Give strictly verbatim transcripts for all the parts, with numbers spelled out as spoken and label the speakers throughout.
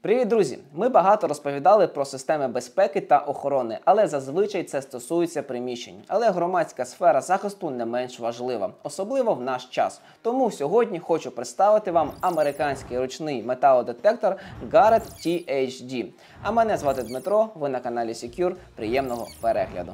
Speaker 1: Привіт, друзі! Ми багато розповідали про системи безпеки та охорони, але зазвичай це стосується приміщень. Але громадська сфера захисту не менш важлива, особливо в наш час. Тому сьогодні хочу представити вам американський ручний металодетектор Garrett T H D. А мене звати Дмитро, ви на каналі Secure. Приємного перегляду!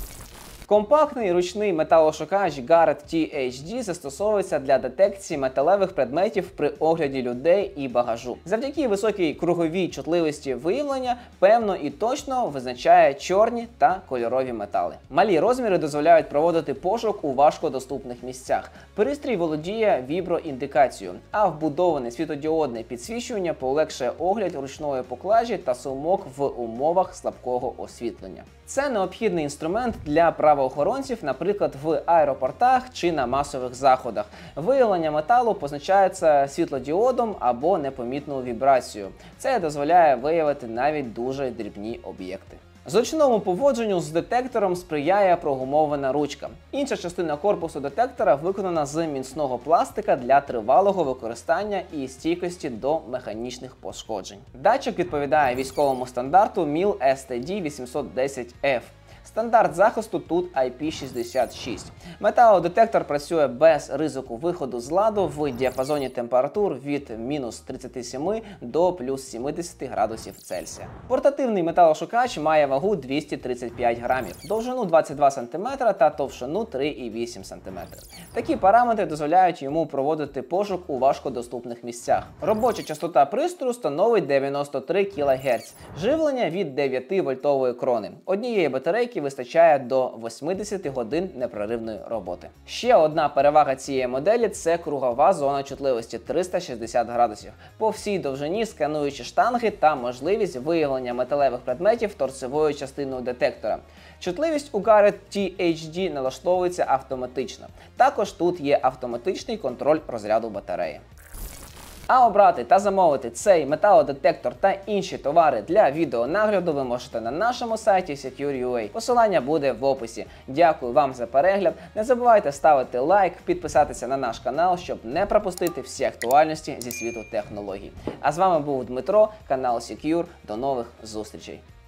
Speaker 1: Компактний ручний металошукач Garrett T H D застосовується для детекції металевих предметів при огляді людей і багажу. Завдяки високій круговій чутливості виявлення певно і точно визначає чорні та кольорові метали. Малі розміри дозволяють проводити пошук у важкодоступних місцях. Пристрій володіє віброіндикацією, а вбудоване світодіодне підсвічування полегшує огляд ручної поклажі та сумок в умовах слабкого освітлення. Це необхідний інструмент для правоохоронців, наприклад, в аеропортах чи на масових заходах. Виявлення металу позначається світлодіодом або непомітною вібрацією. Це дозволяє виявити навіть дуже дрібні об'єкти. Зручному поводженню з детектором сприяє прогумована ручка. Інша частина корпусу детектора виконана з міцного пластика для тривалого використання і стійкості до механічних пошкоджень. Датчик відповідає військовому стандарту міл ес ті ді вісімсот десять еф. Стандарт захисту тут ай пі шістдесят шість. Металодетектор працює без ризику виходу з ладу в діапазоні температур від мінус тридцяти семи до плюс сімдесяти градусів Цельсія. Портативний металошукач має вагу двісті тридцять п'ять грамів, довжину двадцять два сантиметри та товщину три і вісім сантиметрів. Такі параметри дозволяють йому проводити пошук у важкодоступних місцях. Робоча частота пристрою становить дев'яносто три кілогерца. Живлення від дев'яти вольтової крони. Однієї батарейки вистачає до восьмидесяти годин непреривної роботи. Ще одна перевага цієї моделі – це кругова зона чутливості триста шістдесят градусів. По всій довжині скануючі штанги та можливість виявлення металевих предметів торцевою частиною детектора. Чутливість у Garrett T H D налаштовується автоматично. Також тут є автоматичний контроль розряду батареї. А обрати та замовити цей металодетектор та інші товари для відеонагляду ви можете на нашому сайті Secure крапка ю а. Посилання буде в описі. Дякую вам за перегляд. Не забувайте ставити лайк, підписатися на наш канал, щоб не пропустити всі актуальності зі світу технологій. А з вами був Дмитро, канал Secure. До нових зустрічей!